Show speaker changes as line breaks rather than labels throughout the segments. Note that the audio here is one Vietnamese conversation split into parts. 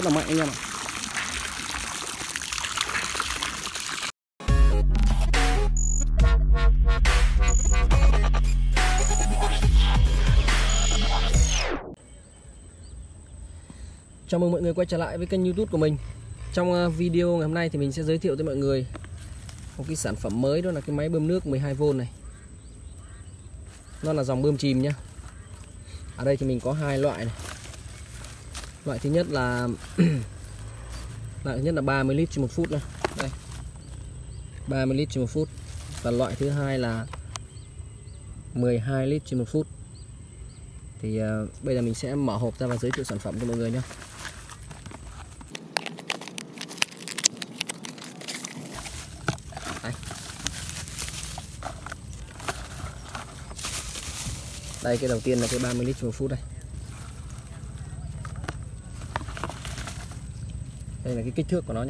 là mạnh anh em ạ. Chào mừng mọi người quay trở lại với kênh YouTube của mình. Trong video ngày hôm nay thì mình sẽ giới thiệu tới mọi người một cái sản phẩm mới, đó là cái máy bơm nước 12V này. Nó là dòng bơm chìm nhá. Ở đây thì mình có hai loại này. Loại thứ nhất là loại thứ nhất là 30 lít trên 1 phút này. Đây. 30 lít trên 1 phút. Và loại thứ hai là 12 lít trên 1 phút. Thì bây giờ mình sẽ mở hộp ra và giới thiệu sản phẩm cho mọi người nhé. Đây, cái đầu tiên là cái 30 lít trên 1 phút đây. Đây là cái kích thước của nó nhé.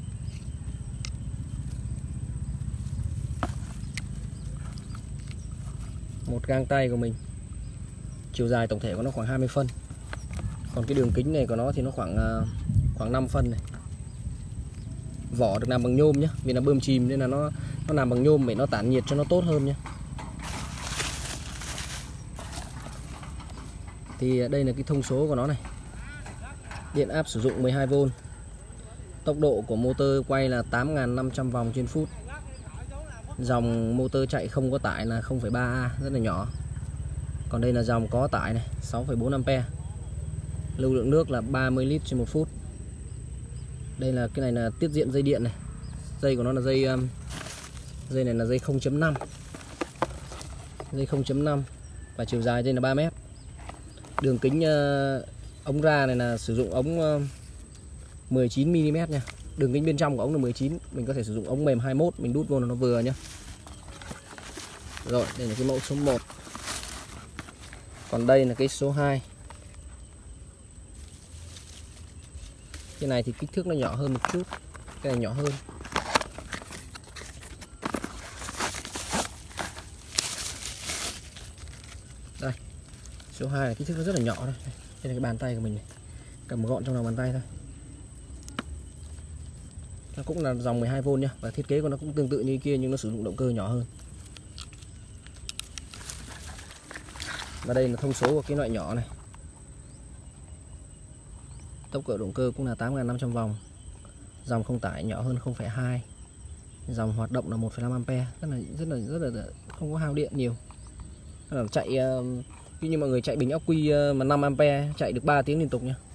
Một gang tay của mình. Chiều dài tổng thể của nó khoảng 20 phân. Còn cái đường kính này của nó thì nó khoảng 5 phân này. Vỏ được làm bằng nhôm nhé, vì là bơm chìm nên là nó làm bằng nhôm để nó tản nhiệt cho nó tốt hơn nhé. Thì đây là cái thông số của nó này. Điện áp sử dụng 12V. Tốc độ của motor quay là 8.500 vòng trên phút. Dòng motor chạy không có tải là 0,3A, rất là nhỏ. Còn đây là dòng có tải này, 6,4A. Lưu lượng nước là 30 lít trên 1 phút. Đây là cái này là tiết diện dây điện này. Dây của nó là dây này là dây 0.5. Dây 0.5 và chiều dài đây là 3 mét. Đường kính ống ra này là sử dụng ống 19mm nha. Đường kính bên trong của ống là 19. Mình có thể sử dụng ống mềm 21, mình đút vô là nó vừa nhá. Rồi, đây là cái mẫu số 1. Còn đây là cái số 2. Cái này thì kích thước nó nhỏ hơn một chút. Cái này nhỏ hơn. Đây. Số 2 là kích thước nó rất là nhỏ đây. Đây là cái bàn tay của mình này. Cầm gọn trong lòng bàn tay thôi. Nó cũng là dòng 12V nhá. Và thiết kế của nó cũng tương tự như kia, nhưng nó sử dụng động cơ nhỏ hơn. Và đây là thông số của cái loại nhỏ này. Tốc độ động cơ cũng là 8.500 vòng. Dòng không tải nhỏ hơn 0,2. Dòng hoạt động là 1,5A. Rất là không có hao điện nhiều. Là chạy như mọi người chạy bình ắc quy mà 5A chạy được 3 tiếng liên tục nha.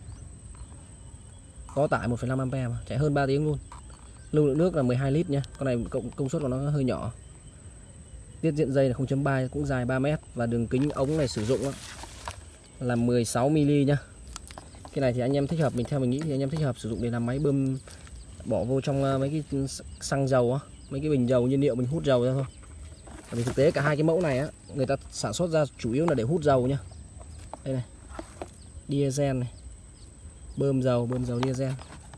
Có tải 1,5A mà chạy hơn 3 tiếng luôn. Lưu lượng nước là 12 lít nha. Con này công suất của nó hơi nhỏ. Tiết diện dây là 0.3, cũng dài 3 mét. Và đường kính ống này sử dụng là 16mm nhá. Cái này thì anh em thích hợp, theo mình nghĩ thì anh em thích hợp sử dụng để làm máy bơm, bỏ vô trong mấy cái xăng dầu á, mấy cái bình dầu nhiên liệu mình hút dầu ra thôi. Vì thực tế cả hai cái mẫu này á, người ta sản xuất ra chủ yếu là để hút dầu nhá. Đây này, diesel này, bơm dầu diesel.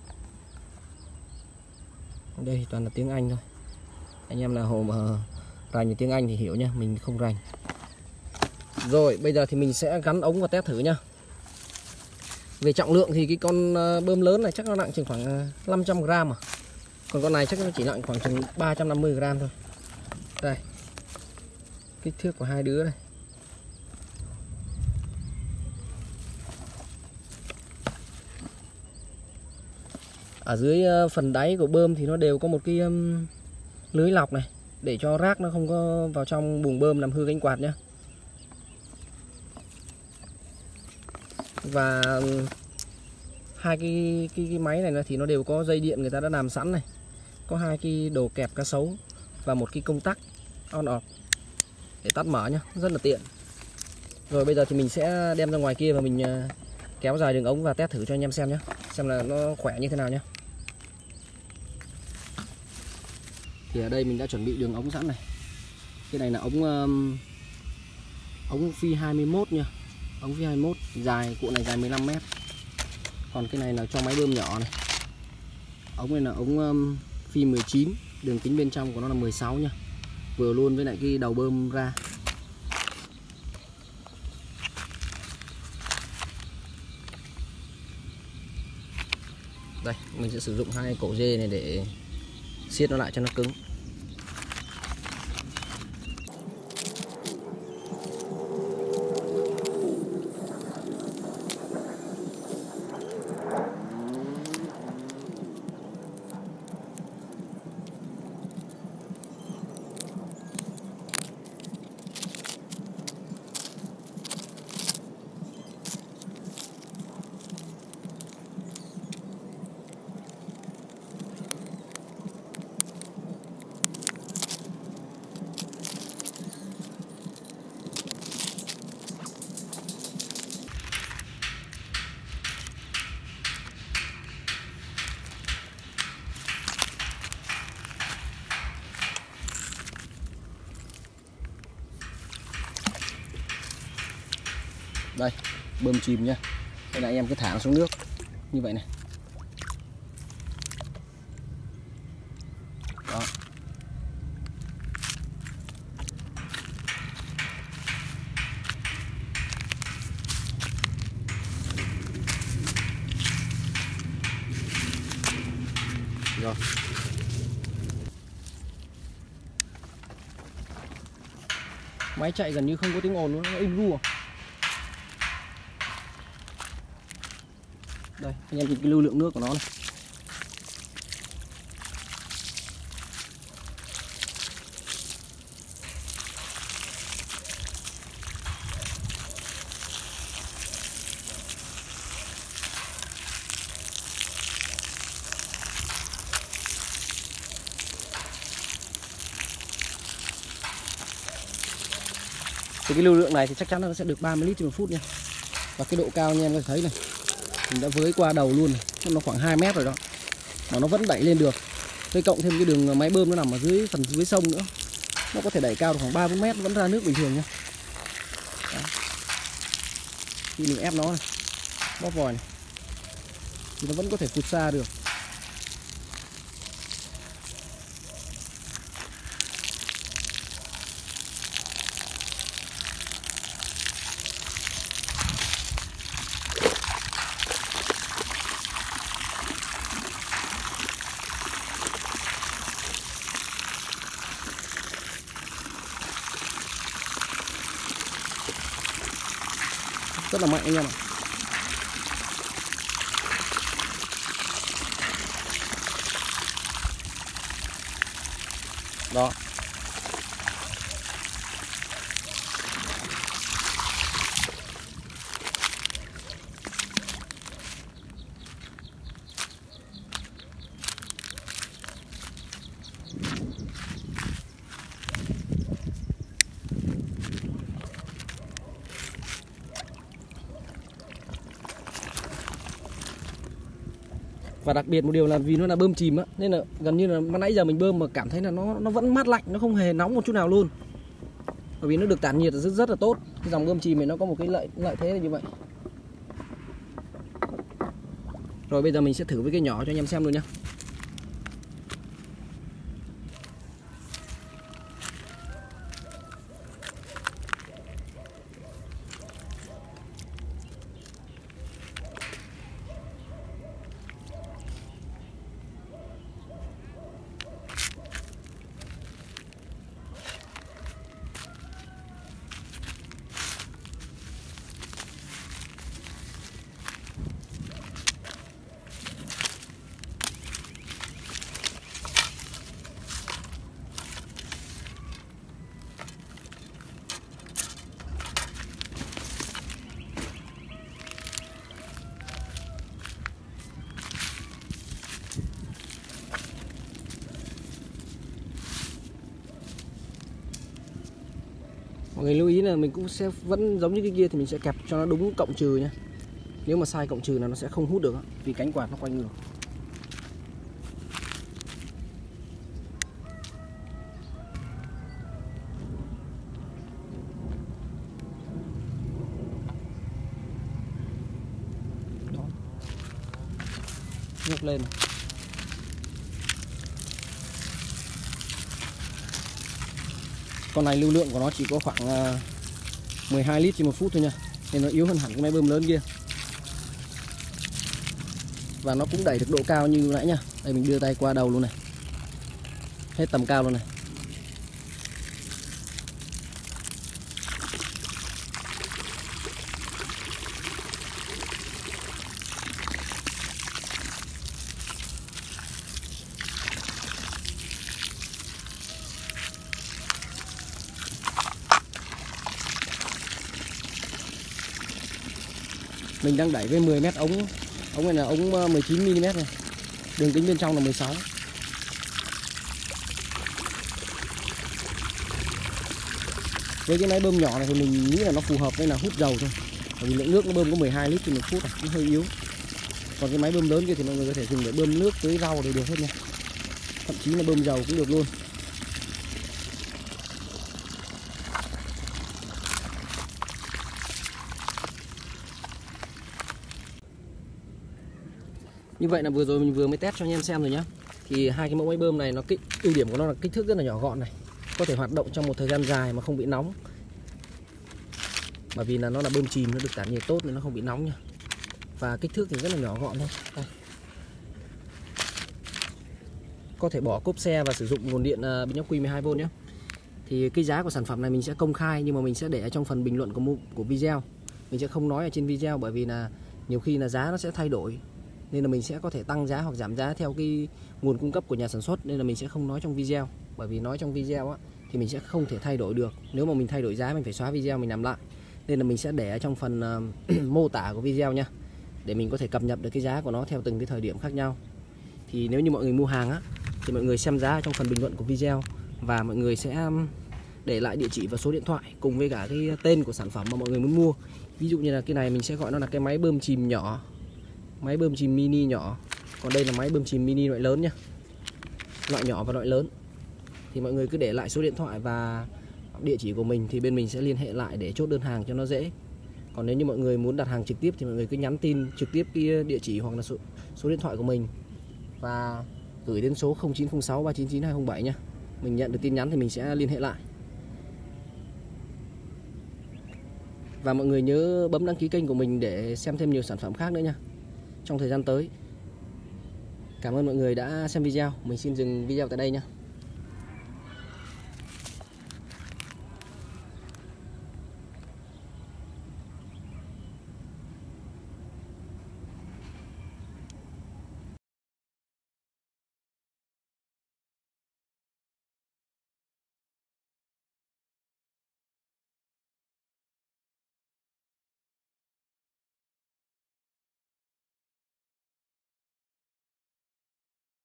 Đây thì toàn là tiếng Anh thôi. Anh em nào hồ mà rành tiếng Anh thì hiểu nhá, mình không rành. Rồi bây giờ thì mình sẽ gắn ống và test thử nhá. Về trọng lượng thì cái con bơm lớn này chắc nó nặng chừng khoảng 500g à. Còn con này chắc nó chỉ nặng khoảng chừng 350g thôi. Đây. Kích thước của hai đứa này. Ở dưới phần đáy của bơm thì nó đều có một cái lưới lọc này, để cho rác nó không có vào trong buồng bơm làm hư cánh quạt nhá. Và hai cái máy này thì nó đều có dây điện người ta đã làm sẵn này. Có hai cái đồ kẹp cá sấu và một cái công tắc on off để tắt mở nhá, rất là tiện. Rồi bây giờ thì mình sẽ đem ra ngoài kia và mình kéo dài đường ống và test thử cho anh em xem nhé, xem là nó khỏe như thế nào nhé. Thì ở đây mình đã chuẩn bị đường ống sẵn này. Cái này là ống phi 21 nha. Ống phi 21 dài, cụ này dài 15m. Còn cái này là cho máy bơm nhỏ này. Ống này là ống phi 19, đường kính bên trong của nó là 16 nha. Vừa luôn với lại cái đầu bơm ra. Đây, mình sẽ sử dụng hai cổ dê này để siết nó lại cho nó cứng. Đây, bơm chìm nhá. Đây là anh em cứ thả nó xuống nước như vậy này. Đó. Rồi. Máy chạy gần như không có tiếng ồn, nó im ru à. Đây, anh em nhìn cái lưu lượng nước của nó này. Thì cái lưu lượng này thì chắc chắn là nó sẽ được 30 lít trên 1 phút nha. Và cái độ cao anh em có thể thấy này, mình đã với qua đầu luôn này. Nó khoảng 2 mét rồi đó, mà nó vẫn đẩy lên được. Với cộng thêm cái đường máy bơm nó nằm ở phần dưới sông nữa, nó có thể đẩy cao được khoảng 3-4 mét vẫn ra nước bình thường nha. Đó. Khi mình ép nó này, bóp vòi này, thì nó vẫn có thể phụt xa được. Rất là mạnh anh em ạ. Đó. Và đặc biệt một điều là vì nó là bơm chìm á, nên là gần như là nãy giờ mình bơm mà cảm thấy là nó vẫn mát lạnh, nó không hề nóng một chút nào luôn. Bởi vì nó được tản nhiệt rất là tốt. Cái dòng bơm chìm này nó có một cái lợi thế là như vậy. Rồi bây giờ mình sẽ thử với cái nhỏ cho anh em xem luôn nhá. Mọi người lưu ý là mình cũng sẽ vẫn giống như cái kia thì mình sẽ kẹp cho nó đúng cộng trừ nhé. Nếu mà sai cộng trừ là nó sẽ không hút được vì cánh quạt nó quay ngược. Đó. Nhấc lên. Con này lưu lượng của nó chỉ có khoảng 12 lít trên 1 phút thôi nha, nên nó yếu hơn hẳn cái máy bơm lớn kia. và nó cũng đẩy được độ cao như nãy nha. Đây mình đưa tay qua đầu luôn này, hết tầm cao luôn này. Mình đang đẩy với 10 mét ống này là ống 19 mm này. Đường kính bên trong là 16. Với cái máy bơm nhỏ này thì mình nghĩ là nó phù hợp với là hút dầu thôi. Bởi vì lượng nước nó bơm có 12 lít trên 1 phút, nó hơi yếu. Còn cái máy bơm lớn kia thì mọi người có thể dùng để bơm nước tưới rau đều được hết nha. Thậm chí là bơm dầu cũng được luôn. Như vậy là vừa rồi mình vừa mới test cho anh em xem rồi nhá. Thì hai cái mẫu máy bơm này nó ưu điểm của nó là kích thước rất là nhỏ gọn này, có thể hoạt động trong một thời gian dài mà không bị nóng. Bởi vì là nó là bơm chìm, nó được tản nhiệt tốt nên nó không bị nóng nha. Và kích thước thì rất là nhỏ gọn thôi. Đây. Có thể bỏ cốp xe và sử dụng nguồn điện pin ắc quy 12V nhé. Thì cái giá của sản phẩm này mình sẽ công khai, nhưng mà mình sẽ để ở trong phần bình luận của video. Mình sẽ không nói ở trên video bởi vì là nhiều khi là giá nó sẽ thay đổi, nên là mình sẽ có thể tăng giá hoặc giảm giá theo cái nguồn cung cấp của nhà sản xuất, nên là mình sẽ không nói trong video. Bởi vì nói trong video á thì mình sẽ không thể thay đổi được. Nếu mà mình thay đổi giá mình phải xóa video mình làm lại. Nên là mình sẽ để ở trong phần mô tả của video nha, để mình có thể cập nhật được cái giá của nó theo từng cái thời điểm khác nhau. Thì nếu như mọi người mua hàng á thì mọi người xem giá ở trong phần bình luận của video, và mọi người sẽ để lại địa chỉ và số điện thoại cùng với cả cái tên của sản phẩm mà mọi người muốn mua. Ví dụ như là cái này mình sẽ gọi nó là cái máy bơm chìm nhỏ, máy bơm chìm mini nhỏ. Còn đây là máy bơm chìm mini loại lớn nhá, loại nhỏ và loại lớn. Thì mọi người cứ để lại số điện thoại và địa chỉ của mình thì bên mình sẽ liên hệ lại để chốt đơn hàng cho nó dễ. Còn nếu như mọi người muốn đặt hàng trực tiếp thì mọi người cứ nhắn tin trực tiếp cái địa chỉ hoặc là số điện thoại của mình và gửi đến số 0906 399 207 nhá. Mình nhận được tin nhắn thì mình sẽ liên hệ lại. Và mọi người nhớ bấm đăng ký kênh của mình để xem thêm nhiều sản phẩm khác nữa nha, trong thời gian tới. Cảm ơn mọi người đã xem video. Mình xin dừng video tại đây nhé.